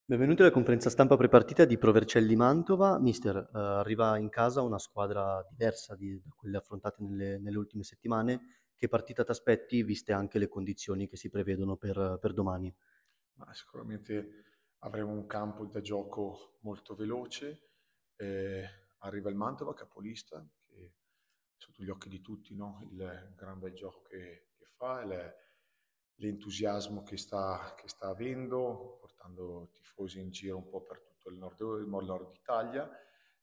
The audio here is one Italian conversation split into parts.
Benvenuti alla conferenza stampa prepartita di Pro Vercelli Mantova. Mister, arriva in casa una squadra diversa da quelle affrontate nelle ultime settimane. Che partita ti aspetti, viste anche le condizioni che si prevedono per domani? Ma sicuramente avremo un campo da gioco molto veloce. eh, Arriva il Mantova, capolista, che è sotto gli occhi di tutti, no? Il gran bel gioco che fa, l'entusiasmo che sta avendo, portando tifosi in giro un po' per tutto il nord Italia.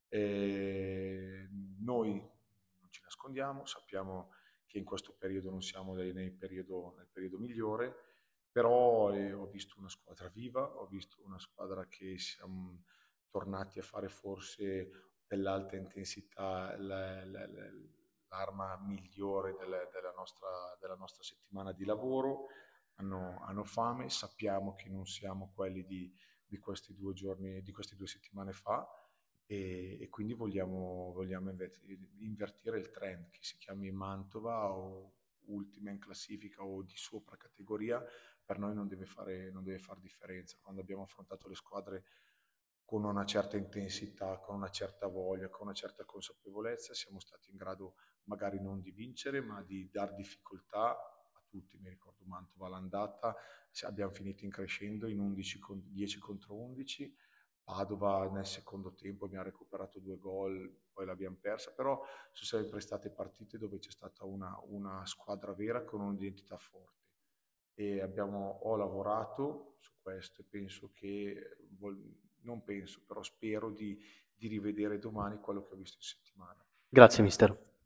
Noi non ci nascondiamo, sappiamo che in questo periodo non siamo nel periodo migliore, però ho visto una squadra viva, ho visto una squadra che siamo tornati a fare forse dell'alta intensità l'arma migliore della nostra settimana di lavoro. Hanno fame, sappiamo che non siamo quelli di questi 2 giorni, di queste 2 settimane fa, e quindi vogliamo invertire il trend, che si chiami Mantova o ultima in classifica o di sopra categoria. Per noi non deve fare differenza. Quando abbiamo affrontato le squadre con una certa intensità, con una certa voglia, con una certa consapevolezza, siamo stati in grado magari non di vincere, ma di dar difficoltà a tutti. Mi ricordo Mantova all'andata, abbiamo finito in crescendo in 10 contro 11. Padova nel secondo tempo abbiamo recuperato 2 gol, poi l'abbiamo persa, però sono sempre state partite dove c'è stata una squadra vera con un'identità forte, e ho lavorato su questo, e penso che, non penso, però spero di rivedere domani quello che ho visto in settimana. Grazie, mister.